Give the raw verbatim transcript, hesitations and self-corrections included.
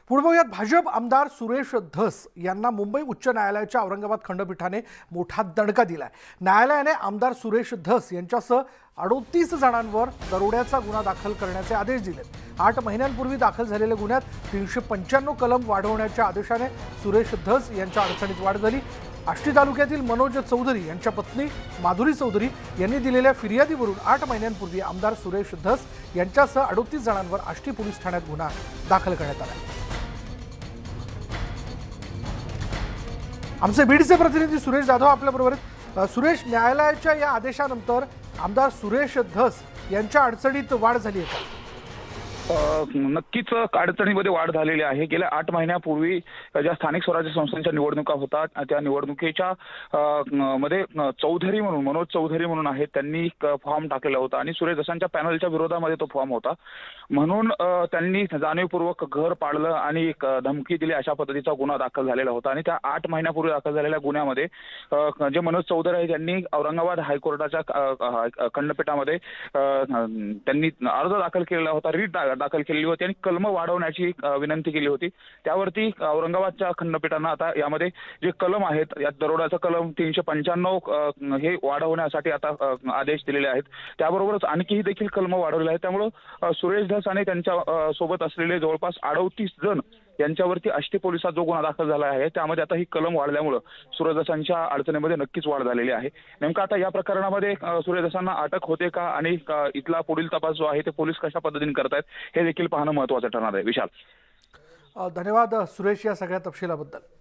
पुढे भाजप आमदार सुरेश धस यांना मुंबई उच्च न्यायालयाच्या औरंगाबाद खंडपीठाने मोठा दणका दिलाय। न्यायालयाने आमदार सुरेश धस यांच्यासह अडतीस जणांवर दरोड्याचा गुन्हा दाखल करण्याचे आदेश दिले। आठ महिन्यांपूर्वी दाखल झालेल्या गुन्ह्यात तीनशे पंच्याण्णव कलम वाढवण्याच्या आदेशाने सुरेश धस यांच्या अडचणीत वाढ झाली। आष्टी तालुक्यातील मनोज चौधरी यांच्या पत्नी माधुरी चौधरी यांनी दिलेल्या फिर्यादीवरून आठ महिन्यांपूर्वी आमदार सुरेश धस यांच्यासह अडतीस जणांवर आष्टी पोलीस ठाण्यात गुन्हा दाखल करण्यात आला। आमचे बीडचे प्रतिनिधी सुरेश जाधव आपल्याबरोबर आहेत। सुरेश, न्यायालयाच्या या आदेशानंतर आमदार सुरेश धस यांच्या अडचणीत वाढ झाली आहे का? नक्कीच अडचणीमध्ये वाढ झालेली आहे। गेल्या आठ महिन्यापूर्वी ज्या स्थानिक स्वराज्य संस्थांच्या निवडणुका होतात त्या निवडणुकीच्या मध्ये चौधरी म्हणून मनोज चौधरी म्हणून आहेत, त्यांनी फॉर्म टाकलेला होता आणि सुरेश धसांच्या पॅनलच्या विरोधामध्ये तो फॉर्म होता, म्हणून त्यांनी जाणीवपूर्वक घर पाडलं आणि धमकी दिली अशा पद्धतीचा गुन्हा दाखल झालेला होता। आणि त्या आठ महिन्यापूर्वी दाखल झालेल्या गुन्ह्यामध्ये जे मनोज चौधरी आहेत त्यांनी औरंगाबाद हायकोर्टाच्या खंडपीठामध्ये त्यांनी अर्ज दाखल केलेला होता, रीट दाखल केलेली होती आणि कलम वाढवण्याची विनंती केली होती। त्यावरती औरंगाबादच्या खंडपीठानं आता यामध्ये जे कलम आहेत, या दरोड्याचा कलम तीनशे पंच्याण्णव हे वाढवण्यासाठी आता आदेश दिलेले आहेत। त्याबरोबरच आणखीही देखील कलम वाढवलेले आहेत। त्यामुळे सुरेश धस आणि त्यांच्या सोबत असलेले जवळपास अडतीस जण यांच्यावरती आष्टी पोलिसात जो गुन्हा दाखल झाला आहे त्यामध्ये आता ही कलम वाढल्यामुळे सुरेश धसांच्या अडचणीमध्ये नक्कीच वाढ झालेली आहे। नेमका आता या प्रकरणामध्ये सुरेश धसांना अटक होते का आणि इथला पुढील तपास जो आहे ते पोलीस कशा पद्धतीने करतायत हे देखील पाहणं महत्त्वाचं ठरणार आहे। विशाल, धन्यवाद सुरेश या सगळ्या तपशिलाबद्दल।